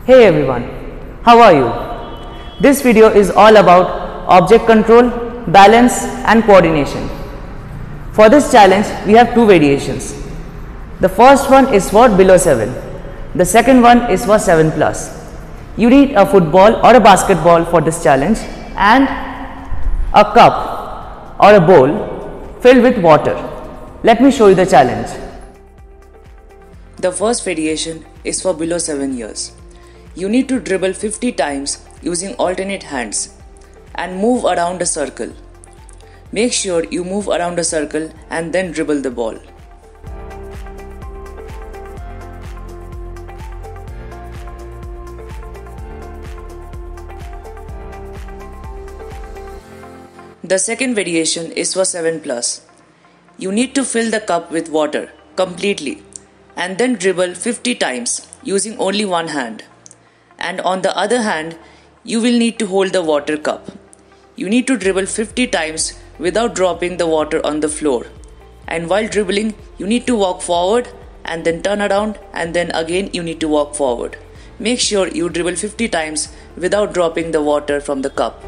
Hey everyone, how are you? This video is all about object control, balance and coordination. For this challenge, we have two variations. The first one is for below 7. The second one is for 7+. You need a football or a basketball for this challenge and a cup or a bowl filled with water. Let me show you the challenge. The first variation is for below 7 years. You need to dribble 50 times using alternate hands and move around a circle. Make sure you move around a circle and then dribble the ball. The second variation is for 7+. You need to fill the cup with water completely and then dribble 50 times using only one hand. And on the other hand, you will need to hold the water cup. You need to dribble 50 times without dropping the water on the floor. And while dribbling, you need to walk forward and then turn around and then again you need to walk forward. Make sure you dribble 50 times without dropping the water from the cup.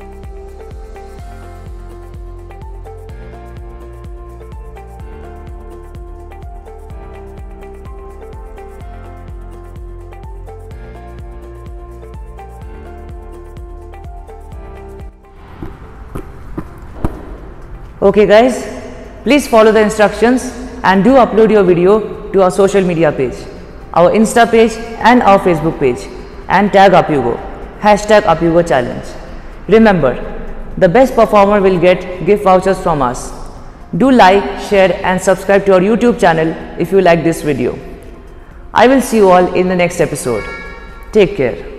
Okay guys, please follow the instructions and do upload your video to our social media page, our Insta page and our Facebook page, and tag Uphugo, #UphugoChallenge. Remember, the best performer will get gift vouchers from us. Do like, share and subscribe to our YouTube channel if you like this video. I will see you all in the next episode. Take care.